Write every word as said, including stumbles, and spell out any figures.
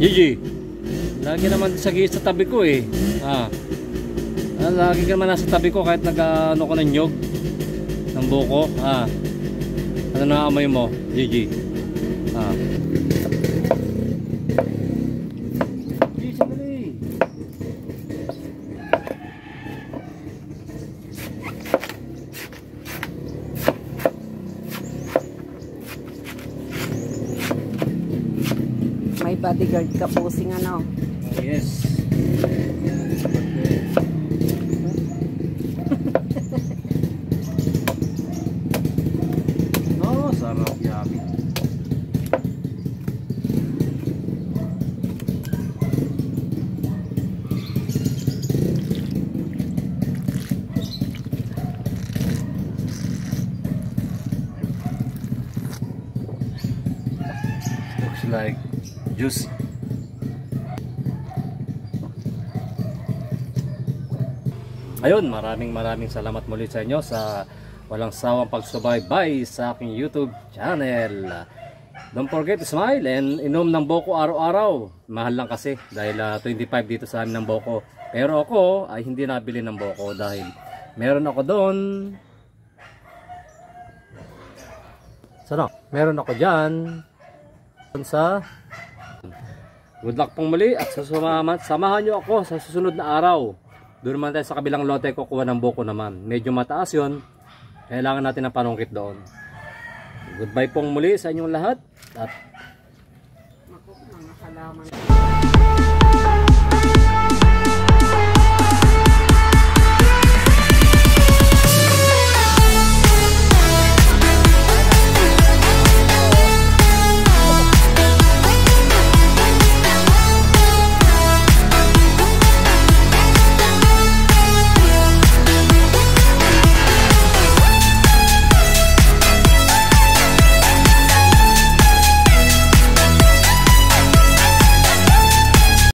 Gigi, lagi naman sa sa tabi ko eh. Ah. Ah, lagi ka naman nasa tabi ko kahit nag-ano ko ng nyog ng buko. Ah. Ano na amoy mo, Gigi? Ah. Gigi, sandali. May bodyguard ka pusing ano. Oh, yes. Oh, sarap yummy. Looks like juicy. Ayun, maraming maraming salamat muli sa inyo sa walang sawang pagsubaybay sa aking YouTube channel. Don't forget to smile and inom ng Boko araw-araw. Mahal lang kasi dahil uh, twenty-five dito sa amin ng Boko. Pero ako ay hindi nabili ng Boko dahil meron ako doon. Sana, meron ako diyan sa good luck pong muli at sa sumaman, samahan nyo ako sa susunod na araw. Doon naman tayo sa kabilang lote kukuha ng Boko naman. Medyo mataas yon. Kailangan natin ng panungkit doon. Goodbye pong muli sa inyong lahat. At Naku, mga halaman.